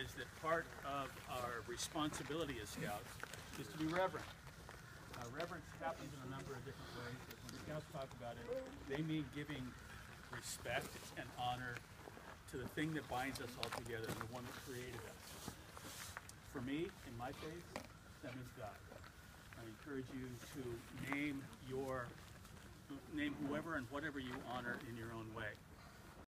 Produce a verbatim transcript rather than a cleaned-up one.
is that part of our responsibility as scouts is to be reverent. Uh, reverence happens in a number of different ways, but when scouts talk about it, they mean giving respect and honor to the thing that binds us all together, and the one that created us. For me, in my faith, that means God. I encourage you to name your, name whoever and whatever you honor in your own way.